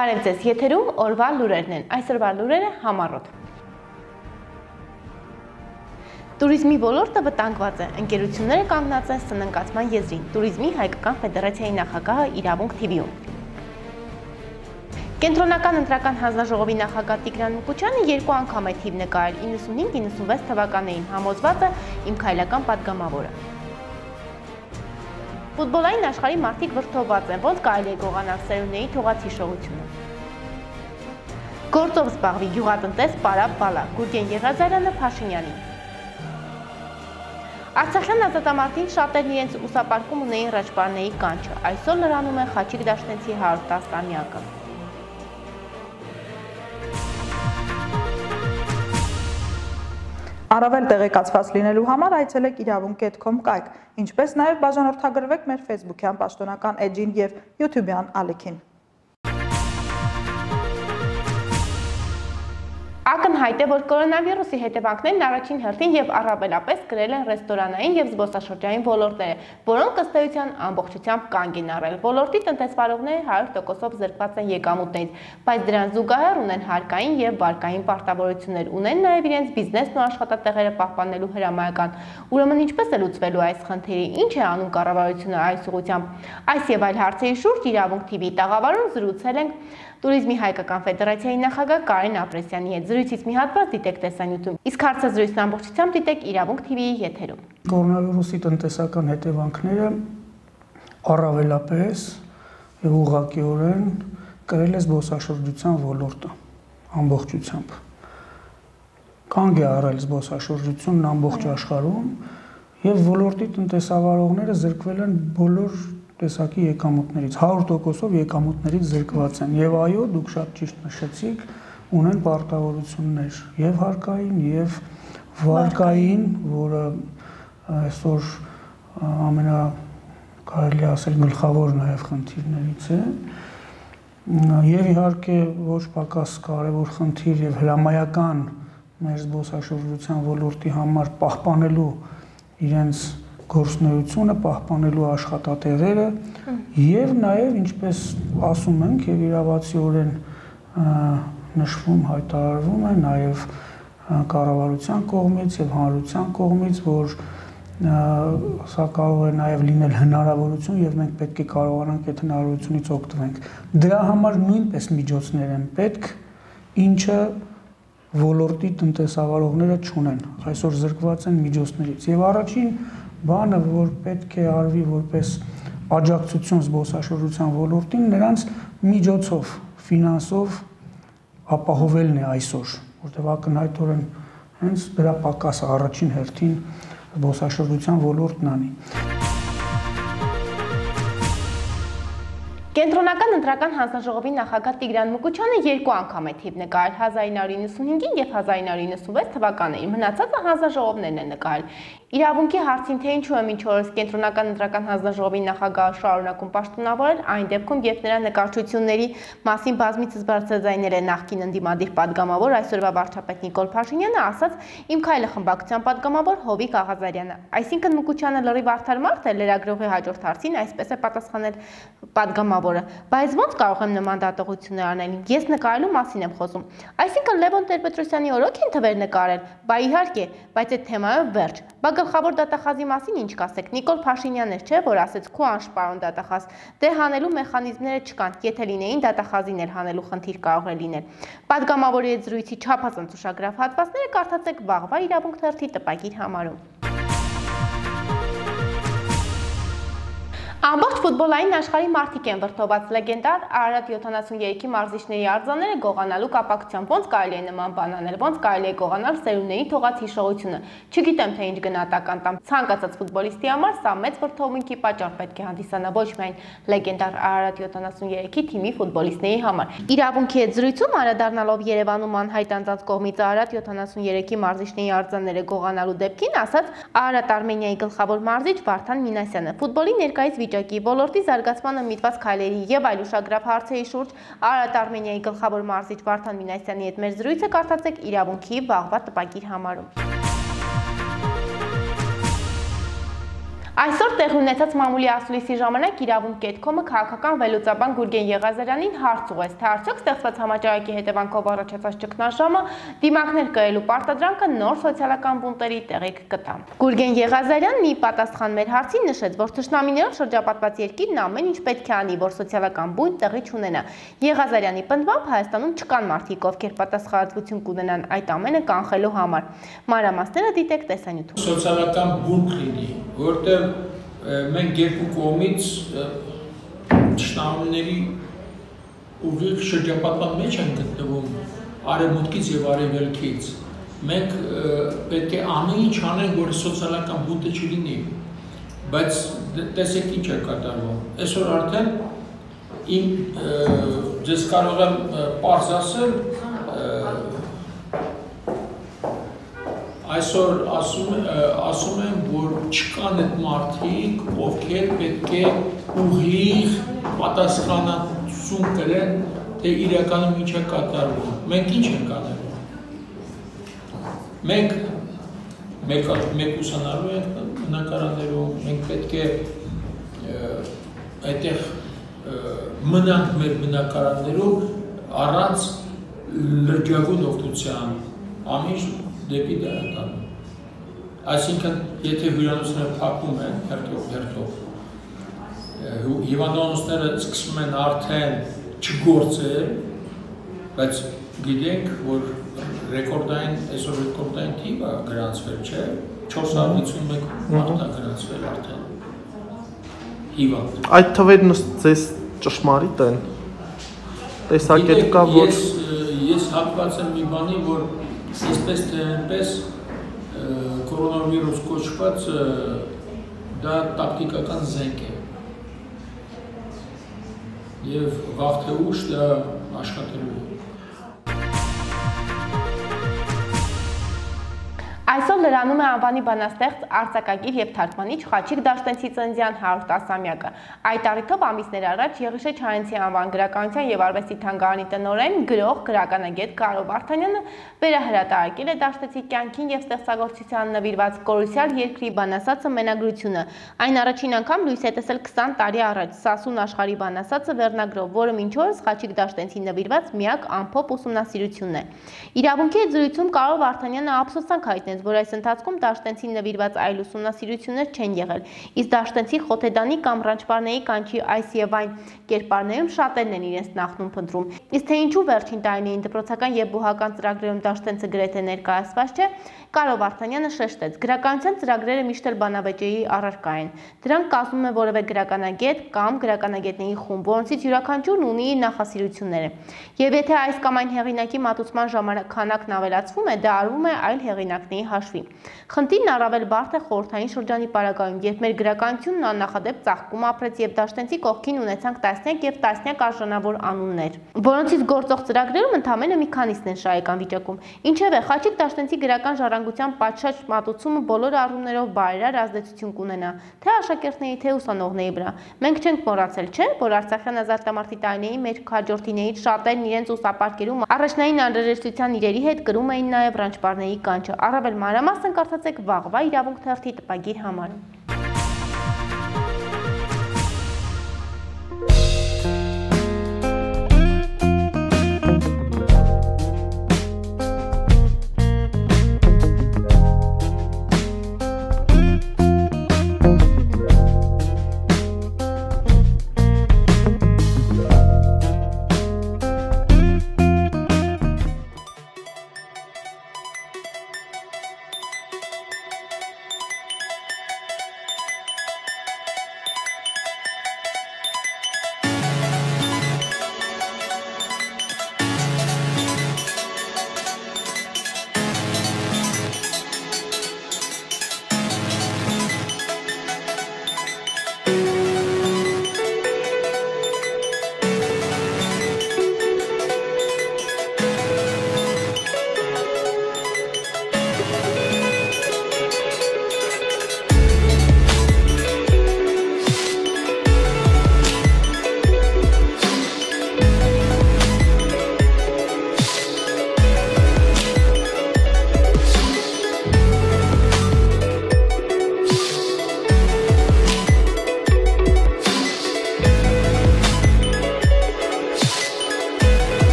Բարև ձեզ, եթերում օրվա լուրերն են, այսօրվա լուրերը համառոտ։ Տուրիզմի ոլորտը վտանգված է, ընկերությունները կանգնած են սննկացման եզրին, Տուրիզմի հայկական ֆեդերացիայի նախագահը իրավունք TV-ում։ Կենտրոնական ընտրական հանձնաժողովի նախագահ Տիգրան Մուկուչյանը երկու անգամ է թիվ նկարել 95-96 թվականներին, համոզված է իմ քայլական պատգամավորը։ Ֆուտբոլային աշխարհի մարդիկ վրդովված են, ոնց կարելի է գողանալ սերունդների թողած հիշողությունը։ Գործով զբաղվի գյուղատնտես Պարապ Բալա, Գուրգեն Եղազարյանը Փաշինյանին։ Արցախյան ազատամարտին շատերն իրենց ուսապարկում ունեին ռաճպարների կանչը, այսօր լրանում է Խաչիկ Դաշնեցի 110-ամյակը։ Առավել տեղեկացված լինելու համար այցելեք իրավունք.com կայք, ինչպես նաև բաժանորդագրվեք մեր Facebook-յան պաշտոնական էջին և YouTube-յան ալիքին։ Ակնհայտ է, որ կորոնավիրուսի հետևանքներն առաջին հերթին եւ առավելապես կրել են ռեստորանային եւ զբոսաշրջային ոլորտները, որոնք ըստ էության ամբողջությամբ կանգ են առել։ Ոլորտի տնտեսվարողները 100%-ով զրկված են եկամուտներից, բայց դրան զուգահեռ ունեն հարկային եւ վարկային պարտավորություններ, ունեն նաեւ իրենց բիզնեսն ու աշխատատեղերը պահպանելու հրամայական։ Ուրեմն ինչպես է լուծվելու այս խնդիրը, ինչ է անում կառավարությունը այս ուղղությամբ։ Այս եւ այլ հարցերի շուրջ Իրավունք TV-ի տաղավարում զրուցել ենք Տուրիզմի հայկական ֆեդերացիայի նախագահ Կարեն Ապրեսյանի հետ։ Զրույցից մի հատված դիտեք տեսանյութում, իսկ հարցազրույցն ամբողջությամբ դիտեք Իրավունք TV-ի եթերում։ Կորոնավիրուսի տնտեսական հետևանքները առավելապես եւ ուղղակիորեն կրել է զբոսաշրջության ոլորտը ամբողջությամբ։ Կանգ է առել զբոսաշրջությունն ամբողջ աշխարհում եւ ոլորտի տնտեսավարողները զրկվել են բոլոր տեսակի եկամուտներից, 100%-ով եկամուտներից զրկված են եւ այո, դուք շատ ճիշտ նշեցիք, ունեն պարտավորություններ եւ հարկային եւ վարկային, որը այսօր կարելի ասել գլխավոր նաեւ խնդիրներից է եւ իհարկե ոչ պակաս կարեւոր խնդիր եւ հրամայական մեր զբոսաշրջության ոլորտի համար պահպանելու իրենց գործունեությունը, պահպանելու աշխատատեղերը եւ նաեւ ինչպես ասում ենք եւ իրավացիորեն նշվում, հայտարարվում է նաեւ կառավարության կողմից եւ հանրության կողմից, որ սա կարող է նաեւ լինել հնարավորություն եւ մենք պետք է կարողանանք այդ հնարավորությունից օգտվենք։ Դրա համար նույնպես միջոցներ են պետք, ինչը ոլորտի տնտեսավարողները չունեն, այսօր զրկված են միջոցներից եւ առաջին բանը, որ պետք է արվի որպես աջակցություն զբոսաշրջության ոլորտին, նրանց միջոցով, ֆինանսով ապահովելն է այսօր, որտեղ ակնհայտորեն հենց դրա պակասը առաջին հերթին զբոսաշրջության ոլորտն անի։ Կենտրոնական ընտրական հանձնաժողովի նախագահ Տիգրան Մուկուչյանը երկու անգամ է թիվ նկարել 1995-ին եւ 1996 թվականներին, մնացածը հանձնաժողովներն են նկարել։ Իրավունքի հարցին թե ինչու է մինչ օրս Կենտրոնական ընտրական հանձնաժողովի նախագահը շարունակում պաշտոնավորել, այն դեպքում, երբ նրա նկարչությունների մասին բազմիցս բարձրաձայնել է նախկին ընդդիմադիր պատգամավոր այսօրվա վարչապետ Նիկոլ Փաշինյանը, ասաց «Իմ քայլը» խմբակցության պատգամավոր Հովիկ Աղազարյանը։ Այսինքն Մուկուչյանը լրիվ արդար մարդ է, լրագրողի հաջորդ հարցին այսպես է պատասխանել պատգամավորը. «Բայց ո՞նց կարող եմ նման դատողություններ անել, ես նկարելու մասին եմ խոսում»։ Այսինքն Լևոն Տեր-Պետրոսյանի օրոք են թվեր նկարել, բա իհարկե, բայց այդ թեմայով վերջ։ Բա գլխավոր դատախազի մասին ինչ կասեք, Նիկոլ Փաշինյանն էր, չէ, որ ասեց քո անշպարոն դատախազ, դե հանելու մեխանիզմները չկան, եթե լինեին դատախազին էր հանելու խնդիր կարող է լինել։ Պատգամավորի հետ զրույցի չափազանց ուշագրավ հատվածները կարդացեք վաղվա Իրավունք թերթի տպագիր համարում։ Ամբողջ ֆուտբոլային աշխարհի մարդիկ են վրդովված լեգենդար Արարատ 73-ի մարզիչների արձանները գողանալու կապակցությամբ, ոնց կարելի է նման բան անել, ոնց կարելի է գողանալ սերունդների թողած հիշողությունը։ Չգիտեմ թե ինչ գնահատական տամ ցանկացած ֆուտբոլիստի համար սա մեծ վրդովմունքի պատճառ պետք է հանդիսանա ոչ միայն լեգենդար Արարատ 73-ի թիմի ֆուտբոլիստների համար։ Իրավունքի հետ զրույցում անդրադառնալով Երևանում անհայտ անձանց կողմից Արարատ 73-ի մարզիչների արձանները գողանալու դեպքին, ասաց Արարատ Արմենիայի գլխավոր մարզիչ Վարդան Մինասյանը։ Ֆուտբոլի ներկայիս վիճակի, ոլորտի զարգացմանը միտված քայլերի եւ այլ ուշագրավ հարցերի շուրջ Արարատ Արմենիայի գլխավոր մարզիչ Վարդան Մինասյանի հետ մեր զրույցը կարդացեք Իրավունքի վաղվա տպագիր համարում։ Այսօր տեղի ունեցած մամուլի ասուլիսի ժամանակ Իրավունք.com-ը քաղաքական վերլուծաբան Գուրգեն Եղազարյանին հարց ուղղեց, թե արդյոք ստեղծված համաճարակի հետևանքով առաջացած ճգնաժամը դիմակներ կրելու պարտադրանքը նոր սոցիալական բունտերի տեղիք կտա։ Գուրգեն Եղազարյանն ի պատասխան մեր հարցին նշեց, որ թշնամիներով շրջապատված երկիրն ամեն ինչ պետք է անի, որ սոցիալական բունտ տեղի չունենա։ Եղազարյանի պնդմամբ Հայաստանում չկան մարդիկ, ովքեր պատասխանատվություն կունենան այդ ամենը կանխելու համար։ Մանրամասները դիտեք տեսանյութում։ Սոցիալական բունտ լինի, որտեղ մենք երկու կողմից թշնամիների ուղիղ շրջապատման մեջ են գտնվում արևմուտքից եւ արևելքից։ Մենք պետք է ամեն ինչ անենք, որ սոցիալական բունտը չլինի, բայց տեսեք ինչ է կատարվում։ Այսօր արդեն ձեզ կարող եմ պարզ ասել, այսօր ասում եմ, որ չկան այդ մարդիկ, ովքեր պետք է ուղիղ պատասխանատվություն կրեն, թե իրականում ինչ է կատարվում։ Մենք ինչ ենք անելու։ Մենք մեկ ուսանալու ենք բնակարաններում, մենք պետք է այդտեղ մնանք մեր բնակարաններում առանց լրջագույն օգնության, ամեն դեպի դրական։ Այսինքն, եթե հյուրանոցները փակում են հերթով, հիվանդանոցները սկսում են արդեն չգործել, բայց գիտենք, որ այսօր ռեկորդային թիվը գրանցվել չէ, 451 մարդ է գրանցվել արդեն հիվանդ։ Այդ թվերն ձեզ ճշմարիտ են։ Տեսակետ կա, որ ես հակված եմ մի բանի, որ այսպես թե այնպես կորոնավիրուս կոչված դա տակտիկական զենք է եւ վաղ թե ուշ դա աշխատելու է։ Այսօր լրանում է անվանի բանաստեղծ, արձակագիր եւ թարգմանիչ Խաչիկ Դաշտենցի ծննդյան 110-ամյակը։ Այդ առիթով ամիսներ առաջ Եղիշե Չարենցի անվան գրականության եւ արվեստի թանգարանի տնօրեն, գրող, գրականագետ Կարո Վարդանյանը վերահրատարակել է Դաշտենցի կյանքին եւ ստեղծագործության նվիրված Կորուսյալ երկրի բանասացը մենագրությունը։ Այն առաջին անգամ լույս է տեսել 20 տարի առաջ Սասուն աշխարհի բանասացը վերնագրով, որը մինչ օրս Խաչիկ Դաշտենցի նվիրված միակ ամփոփ ուսումնասիրությունն է։ Իրավունքի զրույցում Կարո Վարդանյանը ափսոսանք հայտնեց, որ այս ընթացքում Դաշտենցին նվիրված այլ ուսումնասիրություններ չեն եղել, իսկ Դաշտենցի Խոթեդանի կամ Ռանչպարնեի կանչի այս եւ այն կերպարներում շատերն են իրենց նախնում փնտրում։ Իսկ թե ինչու վերջին տարիներին դպրոցական եւ բուհական ծրագրերում Դաշտենցը գրեթե ներկայացված չէ, Կարո Վարդանյանը շեշտեց, գրականության ծրագրերը միշտ էլ բանավեճերի առարկա են։ Դրանք կազմում է որևէ գրականագետ կամ գրականագետների խումբ, որոնցից յուրաքանչյուրն ունի իր նախասիրությունները։ Եվ եթե այս կամ այն հեղինակի մատուցման ժամանակն ավելացվում է, դա արվում է այլ հեղինակների հաշվի։ Խնդիրն առավել բարդ է խորհրդային շրջանի պարագայում, երբ մեր գրականությունն աննախադեպ ծաղկում ապրեց եւ Դաշտենցի կողքին ունեցանք տասնյակ եւ տասնյակ արժանավոր անուններ, որոնցից գործող ծրագրերում ընդամենը մի քանիսն են շահեկան վիճակում։ Ինչևէ, Խաչիկ Դաշտենցի գրական ժառանգության պատշաճ մատուցումը բոլոր առումներով բարերար ազդեցություն կունենա, թե աշակերտների, թե ուսանողների վրա։ Մենք չենք մոռացել, չէ՞, որ Արցախյան ազատամարտի տարիներին մեր քաջորդիներից շատերն իրենց ուսապարկերում առաջնային անհրաժեշտության իրերի հետ կրում էին նաեւ Ռանչպարնեի կանչը։ Առավել մանրամասն կարդացեք վաղվա Իրավունք թերթի տպագիր համարը։